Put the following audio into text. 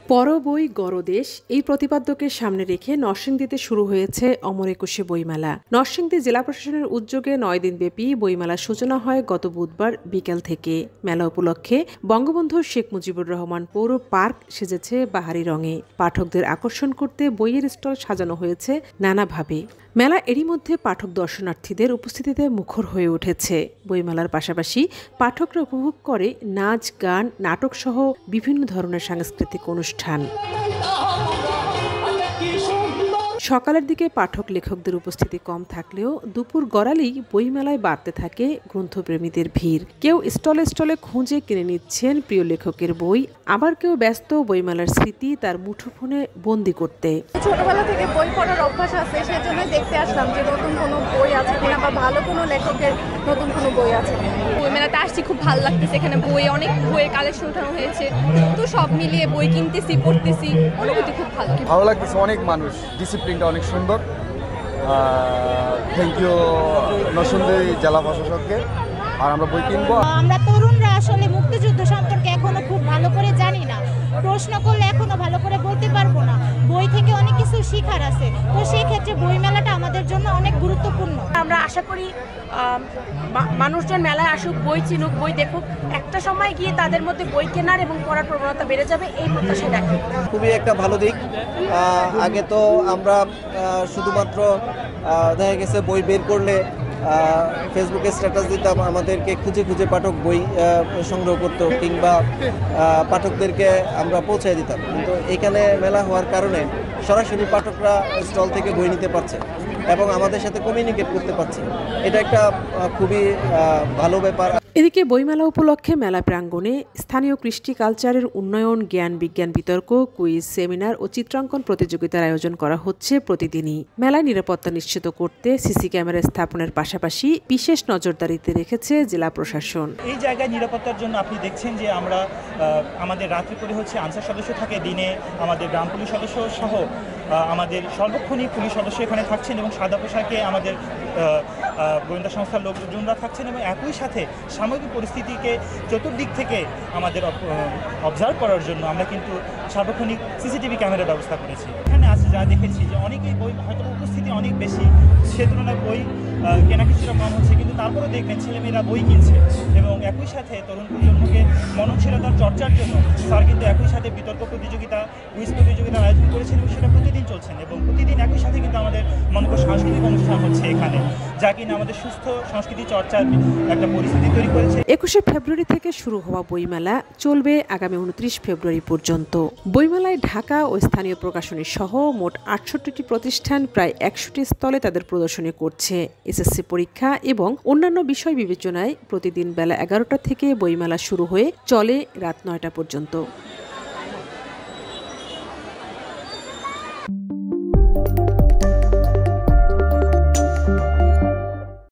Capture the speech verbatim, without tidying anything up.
পর বই গড়দেশ এই প্রতিপাদ্যকে সামনে রেখে নরসিংদীতে শুরু হয়েছে অমর একুশে বইমেলা। নরসিংদী জেলা প্রশাসনের উদ্যোগে নয় দিনব্যাপী বইমেলার সূচনা হয় গত বুধবার বিকেল থেকে। মেলা উপলক্ষে বঙ্গবন্ধু শেখ মুজিবুর রহমান পৌর পার্ক সেজেছে বাহারি রঙে। পাঠকদের আকর্ষণ করতে বইয়ের স্টল সাজানো হয়েছে নানাভাবে। মেলা এরই মধ্যে পাঠক দর্শনার্থীদের উপস্থিতিতে মুখর হয়ে উঠেছে। বইমেলার পাশাপাশি পাঠকরা উপভোগ করে নাচ, গান, নাটক সহ বিভিন্ন ধরনের সাংস্কৃতিক অনুষ্ঠান। সকালের দিকে পাঠক লেখকদের উপস্থিতি কম থাকলেও দুপুর গড়ালেই বইমেলায় বাড়তে থাকে গ্রন্থপ্রেমীদের ভিড়। কেউ স্টলে স্টলে খুঁজে কিনে নিচ্ছেন প্রিয় লেখকের বই, আবার কেউ ব্যস্ত বইমেলার স্মৃতি তার মুঠোফোনে বন্দি করতে। ছোটবেলা থেকে বই পড়ার অভ্যাস আছে, সেজন্য দেখতে আসলাম যে নতুন কোনো বই আছে কিনা বা ভালো কোনো লেখকের নতুন কোনো বই আছে। বইমেলাতে আসছি, খুব ভালো লাগতেছে। এখানে বই অনেক বইয়ের কালেকশন উঠানো হয়েছে, তো সব মিলিয়ে বই কিনতেছি, পড়তেছি, অনুভূতি খুব ভালো ভালো লাগতেছে। অনেক মানুষ, ডিসিপ্লিনটা অনেক সুন্দর। থ্যাংক ইউ নরসিংদী জেলা প্রশাসককে। আর আমরা বই কিনবো। আমরা তরুণরা আসলে মুক্তিযুদ্ধ সম্পর্কে এখনো খুব ভালো করে জানি না, প্রশ্ন করলে এখনো ভালো করে বলতে পারবো না। বই থেকে অনেক কিছু শিখার আছে, তো সেই ক্ষেত্রে বই মেলাটা আমাদের জন্য অনেক গুরুত্বপূর্ণ। আমরা আশা করি মানুষজন মেলায় আসুক, বই চিনুক, বই দেখুক। একটা সময় গিয়ে তাদের মধ্যে বই কেনার এবং পড়ার প্রবণতা বেড়ে যাবে, এই প্রত্যাশা রাখি। খুবই একটা ভালো দিক। আগে তো আমরা শুধুমাত্র দেখা গেছে বই বের করলে ফেসবুকে স্ট্যাটাস দিতাম, আমাদেরকে খুঁজে খুঁজে পাঠক বই সংগ্রহ করতো কিংবা পাঠকদেরকে আমরা পৌঁছায় দিতাম। কিন্তু এখানে মেলা হওয়ার কারণে সরাসরি পাঠকরা স্টল থেকে বই নিতে পারছে এবং আমাদের সাথে কমিউনিকেট করতে পারছে। এটা একটা খুবই ভালো ব্যাপার। এদিকে বইমেলা উপলক্ষে মেলা প্রাঙ্গণে স্থানীয় কৃষ্টি কালচারের উন্নয়ন, জ্ঞান বিজ্ঞান বিতর্ক, কুইজ, সেমিনার ও চিত্রাঙ্কন প্রতিযোগিতার আয়োজন করা হচ্ছে প্রতিদিনই। মেলায় নিরাপত্তা নিশ্চিত করতে সিসি ক্যামেরা স্থাপনের পাশাপাশি বিশেষ নজরদারিতে রেখেছে জেলা প্রশাসন। এই জায়গায় নিরাপত্তার জন্য আপনি দেখছেন যে আমরা আমাদের রাত্রি করে হচ্ছে আনসার সদস্য থাকে, দিনে আমাদের গ্রাম পুলিশ সদস্য সহ আমাদের সর্বক্ষণিক পুলিশ সদস্য এখানে থাকছেন এবং সাদা পোশাকে আমাদের গোয়েন্দা সংস্থার লোকজনরা থাকছেন এবং একই সাথে সামগ্রিক পরিস্থিতিকে চতুর্দিক থেকে আমাদের অবজার্ভ করার জন্য আমরা কিন্তু সার্বক্ষণিক সিসিটিভি ক্যামেরার ব্যবস্থা করেছি। এখানে আছে যা দেখেছি যে অনেকেই বই হয়তো উপস্থিতি অনেক বেশি, সে তুলনায় বই কেনা কিছুটা কম হচ্ছে, কিন্তু তারপরেও দেখবেন ছেলেমেয়েরা বই কিনছে এবং একই সাথে তরুণ প্রজন্মকে মননশীলতার চর্চার জন্য স্যার কিন্তু একই সাথে বিতর্ক প্রতিযোগিতা, কুইজ প্রতিযোগিতার আয়োজন করেছেন এবং সেটা প্রতিদিন চলছেন এবং প্রতিদিন একই সাথে কিন্তু আমাদের মনে কর সাংস্কৃতিক অনুষ্ঠান হচ্ছে এখানে, যা কিনা আমাদের সুস্থ সংস্কৃতি চর্চার একটা পরিস্থিতি তৈরি করেছে। একুশে ফেব্রুয়ারি থেকে শুরু হওয়া বইমেলা চলবে আগামী উনত্রিশ ফেব্রুয়ারি পর্যন্ত। বইমেলায় ঢাকা ও স্থানীয় প্রকাশনী সহ মোট আটষট্টিটি প্রতিষ্ঠান প্রায় একশোটি স্থলে তাদের প্রদর্শনী করছে। এসএসসি পরীক্ষা এবং অন্যান্য বিষয় বিবেচনায় প্রতিদিন বেলা এগারোটা থেকে বইমেলা শুরু হয়ে চলে রাত নয়টা পর্যন্ত।